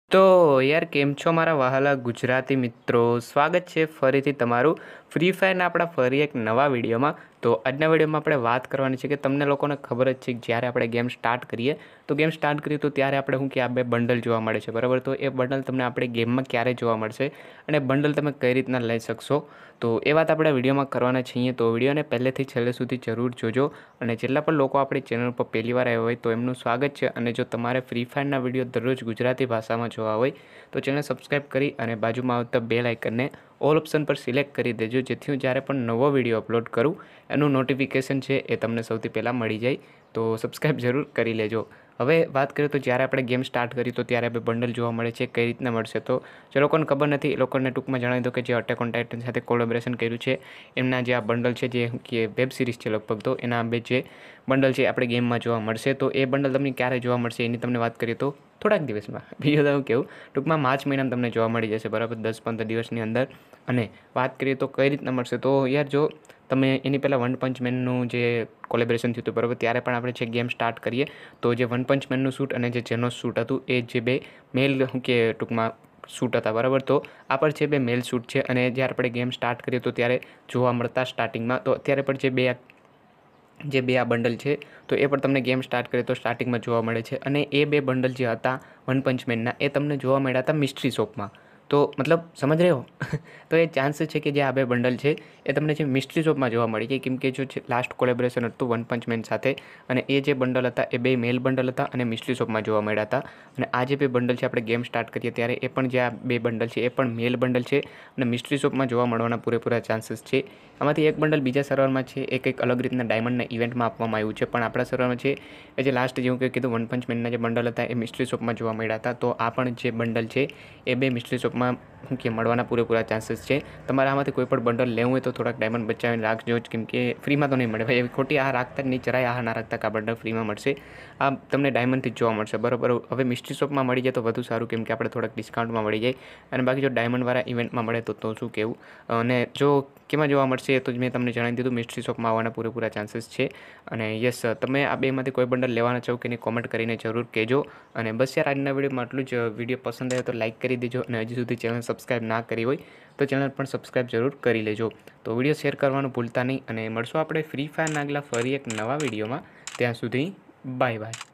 તો યાર કેમ છો મારા વહાલા ગુજરાતી મિત્રો, સ્વાગત છે ફરીથી તમારું ફ્રી ફાયરના આપણા ફરી એક નવા વિડીયોમાં। તો આજના વિડીયોમાં આપણે વાત કરવાની છે કે તમને લોકોને ખબર જ છે કે જ્યારે આપણે ગેમ સ્ટાર્ટ કરીએ તો ત્યારે આપણે શું કે આ બે બંડલ જોવા મળે છે, બરાબર। તો એ બંડલ તમને આપણી ગેમમાં ક્યારે જોવા મળશે અને બંડલ તમે કઈ રીતના લઈ શકશો, તો એ વાત આપણે વિડીયોમાં કરવાના છીએ। તો વિડીયોને પહેલેથી છેલ્લે સુધી જરૂર જોજો અને જેટલા પણ લોકો આપણી ચેનલ પર પહેલી વાર આવ્યા હોય તો એમનું સ્વાગત છે। અને જો તમારે ફ્રી ફાયરના વિડીયો દરરોજ ગુજરાતી ભાષામાં જોવા હોય તો ચેનલ સબસ્ક્રાઈબ કરી અને બાજુમાં આવતા બેલ આઇકનને ઓલ ઓપ્શન પર સિલેક્ટ કરી દેજો, જેથી હું જ્યારે પણ નવો વિડીયો અપલોડ કરું એનું નોટિફિકેશન છે એ તમને સૌથી પહેલાં મળી જાય। તો સબસ્ક્રાઈબ જરૂર કરી લેજો। હવે વાત કરીએ તો જ્યારે આપણે ગેમ સ્ટાર્ટ કરી તો ત્યારે આપણે બંડલ જોવા મળે છે, કઈ રીતના મળશે તો જે લોકોને ખબર નથી એ લોકોને ટૂંકમાં જણાવી દો કે જે અટેક ઓન ટાઇટન સાથે કોલેબોરેશન કર્યું છે એમના જે આ બંડલ છે, જે કે વેબ સિરીઝ છે લગભગ, તો એના બે જે બંડલ છે આપણે ગેમમાં જોવા મળશે। તો એ બંડલ તમને ક્યારે જોવા મળશે એની તમને વાત કરીએ તો થોડાક દિવસમાં, બીજું તો કેવું ટૂંકમાં માર્ચ મહિનામાં તમને જોવા મળી જશે, બરાબર, 10-15 દિવસની અંદર। અને વાત કરીએ તો કઈ રીતના મળશે તો યાર જો તમે એની પહેલાં વન પંચ મેનનું જે કોલેબોરેશન થયું હતું, બરાબર, ત્યારે પણ આપણે છે ગેમ સ્ટાર્ટ કરીએ તો જે વન પંચ મેનનું શૂટ અને જે જેનોસ શૂટ હતું એ જે બે મેલ કે ટૂંકમાં શૂટ હતા, બરાબર। તો આ પણ છે બે મેલ શૂટ છે અને જ્યારે આપણે ગેમ સ્ટાર્ટ કરીએ તો ત્યારે જોવા મળતા સ્ટાર્ટિંગમાં। તો અત્યારે પણ જે બે આ બંડલ છે તો એ પણ તમને ગેમ સ્ટાર્ટ કરીએ તો સ્ટાર્ટિંગમાં જોવા મળે છે। અને એ બે બંડલ જે હતા વન પંચ મેનના એ તમને જોવા મળ્યા હતા મિસ્ટ્રી શોપમાં। તો મતલબ સમજ રહ્યો તો એ ચાન્સીસ છે કે જે આ બે બંડલ છે એ તમને જે મિસ્ટ્રી શોપમાં જોવા મળી જાય, કેમ કે જો લાસ્ટ કોલેબોરેશન હતું વન પંચ મેન સાથે અને એ જે બંડલ હતા એ બે મેલ બંડલ હતા અને મિસ્ટ્રી શોપમાં જોવા મળ્યા હતા। અને આ જે બે બંડલ છે આપણે ગેમ સ્ટાર્ટ કરીએ ત્યારે એ પણ જે આ બે બંડલ છે એ પણ મેલ બંડલ છે અને મિસ્ટ્રી શોપમાં જોવા મળવાના પૂરેપૂરા ચાન્સીસ છે। આમાંથી એક બંડલ બીજા સર્વરમાં છે, એ કંઈક અલગ રીતના ડાયમંડના ઇવેન્ટમાં આપવામાં આવ્યું છે, પણ આપણા સર્વરમાં છે એ જે લાસ્ટ જેવું કે કીધું વન પંચ મેનના જે બંડલ હતા એ મિસ્ટ્રી શોપમાં જોવા મળ્યા હતા। તો આ પણ જે બંડલ છે એ બે મિસ્ટ્રી શોપમાં કે મળવાના પૂરેપૂરા ચાન્સીસ છે। તમારે આમાંથી કોઈ પણ બંડલ લેવું હોય તો થોડાક ડાયમંડ બચાવીને રાખજો જ, કેમ કે ફ્રીમાં તો નહીં મળે ભાઈ, એવી ખોટી આ રાખતા જ નહીં, જરાય આ ના રાખતા કે આ બંડલ ફ્રીમાં મળશે, આ તમને ડાયમંડથી જ જોવા મળશે, બરાબર। હવે મિસ્ટ્રી શોપમાં મળી જાય તો વધુ સારું, કેમ કે આપણે થોડાક ડિસ્કાઉન્ટમાં મળી જાય, અને બાકી જો ડાયમંડવાળા ઇવેન્ટમાં મળે તો શું કહેવું। અને જો કેમાં જોવા મળશે એ તો જ મેં તમને જણાવી દીધું, મિસ્ટ્રી શોપમાં આવવાના પૂરેપૂરા ચાન્સીસ છે। અને યસ, તમે આ બેમાંથી કોઈ બંડલ લેવાના છો કે નહીં કોમેન્ટ કરીને જરૂર કહેજો। અને બસ યાર આજના વિડીયોમાં આટલું જ। વિડીયો પસંદ આવે તો લાઇક કરી દેજો અને હજી સુધી ચેનલ સબસ્ક્રાઈબ ના કરી હોય તો ચેનલ પણ સબસ્ક્રાઈબ જરૂર કરી લેજો। તો વિડીયો શેર કરવાનું ભૂલતા નહીં અને મળશું આપણે ફ્રી ફાયરના આગલા ફરી એક નવા વિડીયોમાં। ત્યાં સુધી બાય બાય।